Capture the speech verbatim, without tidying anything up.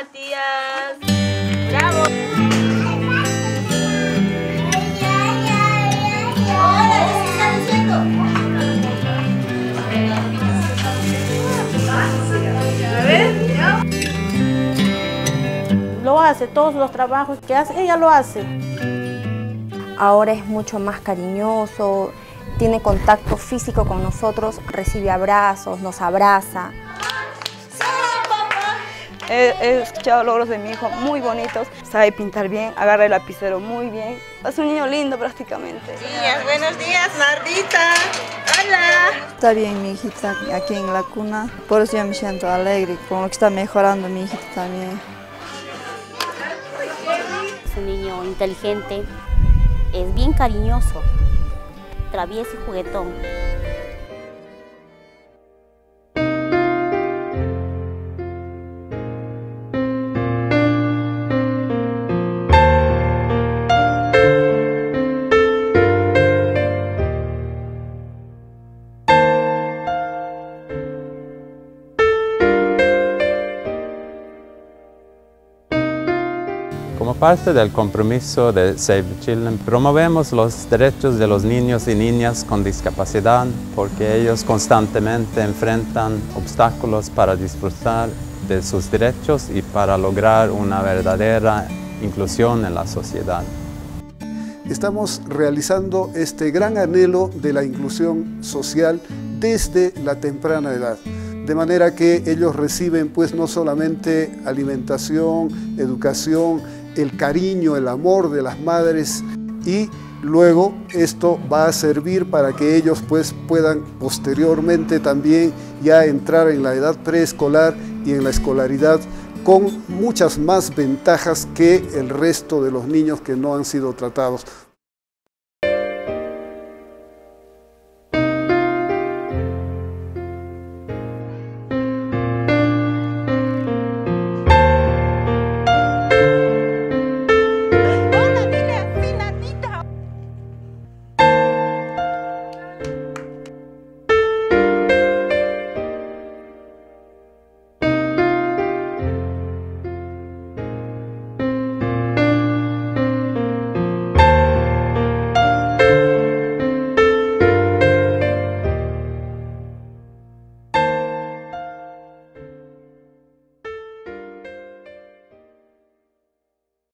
Matías. ¡Bravo! Hola, ¿qué estás haciendo? A ver, ¿ya? Lo hace, todos los trabajos que hace, ella lo hace. Ahora es mucho más cariñoso, tiene contacto físico con nosotros, recibe abrazos, nos abraza. He, he escuchado logros de mi hijo muy bonitos, sabe pintar bien, agarra el lapicero muy bien. Es un niño lindo prácticamente. Días, buenos días, Nardita. Hola. Está bien mi hijita aquí en la cuna, por eso yo me siento alegre, con lo que está mejorando mi hijita también. Es un niño inteligente, es bien cariñoso, travieso y juguetón. Como parte del compromiso de Save the Children, promovemos los derechos de los niños y niñas con discapacidad porque ellos constantemente enfrentan obstáculos para disfrutar de sus derechos y para lograr una verdadera inclusión en la sociedad. Estamos realizando este gran anhelo de la inclusión social desde la temprana edad. De manera que ellos reciben pues no solamente alimentación, educación, el cariño, el amor de las madres y luego esto va a servir para que ellos pues puedan posteriormente también ya entrar en la edad preescolar y en la escolaridad con muchas más ventajas que el resto de los niños que no han sido tratados.